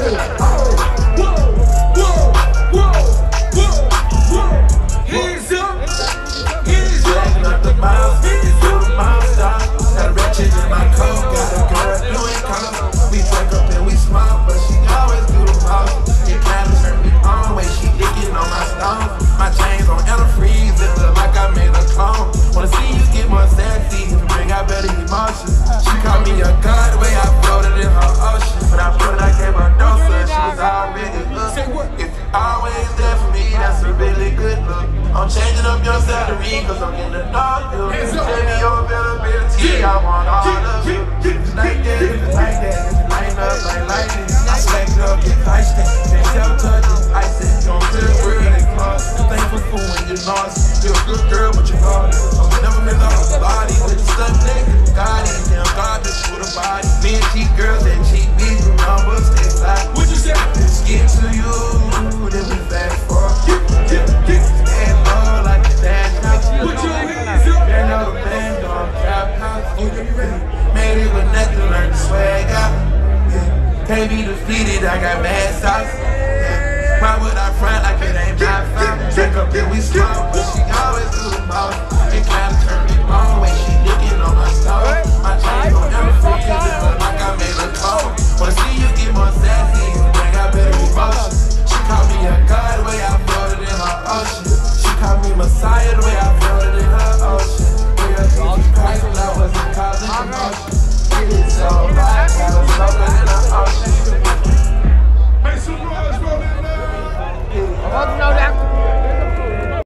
Cause I'm in the dark, you tell me your availability, I want all of you. It's like that, it's like that, it's line up like lightning. I slacked up, get iced in, can't tell touches, I said, don't tell the world they cross. Thankful for when you're lost, you're a good girl, but you're hard. I'm never been off the body, with the stuff nigga, God, damn God, this with a body. Me and cheat girls that cheat me, numbers, they fly. What you say? Let's get to you, then we fast forward. Stand low like a dash. Put your hands up. They're no band on trap house. Made it with nothing, learned to swag out. Can't be defeated, I got mad sauce. Why would I front like it ain't my fault? Drink up, then we smoke, but she always do the most. It kinda turned me on when she